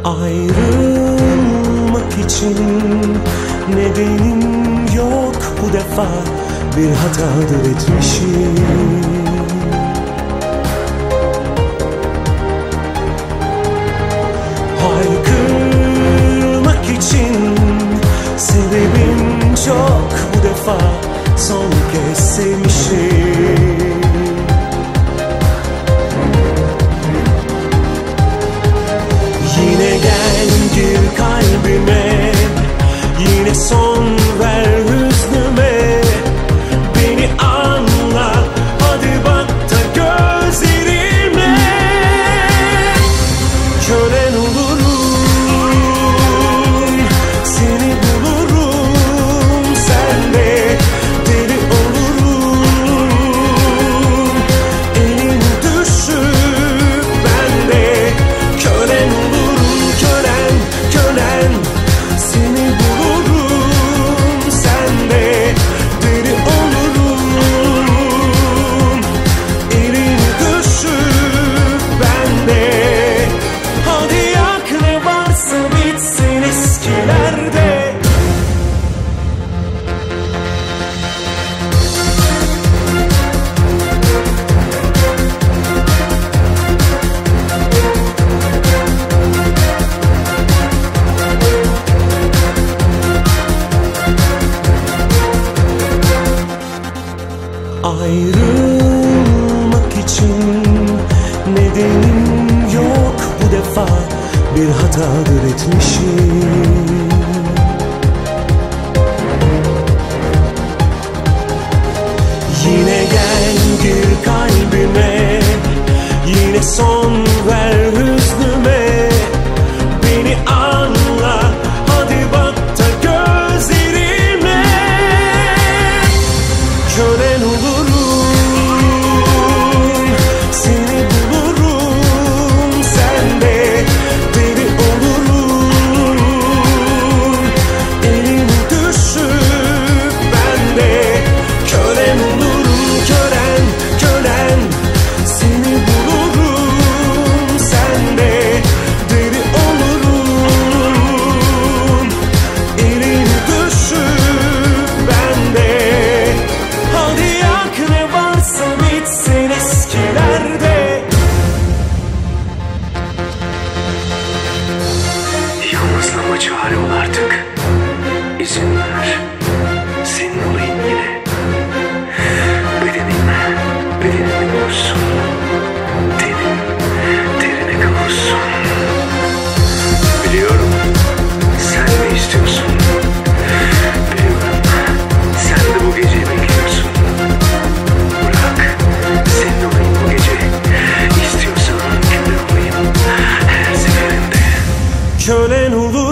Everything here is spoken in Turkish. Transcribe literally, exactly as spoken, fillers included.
Ayrılmak için nedenim yok bu defa, bir hatadır etmişim. Haykırmak için sebebim çok bu defa, son kez sevmişim. Yine gel gir kalbime, yine son ver hüznüme. Beni anla, hadi bak da gözlerime. Kölen olurum, seni bulurum, sen de deli olurum. Elin düşüp ben de kölen olurum, kölen, kölen. Seni bulurum, sen de deli olurum. Elin düşüp ben de. Hadi yak ne varsa bitsin eskilerde. Ayrılmak için nedenim yok bu defa, bir hatadır etmişim. Yine gel gir kalbime, yine son ver hüznüme. Beni anla, hadi bak da gözlerime. Kölen olurum, seni bulurum, sen de deli olurum. Elin düşüp ben de kölen olurum, kölen, kölen. Seni bulurum, sen de deli olurum. Elin düşüp ben de. Hadi yak ne varsa bitsin eskilerde. Yalnızlığıma çare ol artık. İzin ver, senin olayım yine. Bedenim, bedenime olsun. Tenim, terine kavuşsun. Biliyorum, sen de istiyorsun. Biliyorum, sen de bu geceyi bekliyorsun. Bırak, senin olayım bu gece. İstiyorsan kölen olayım her seferinde. Kölen olur.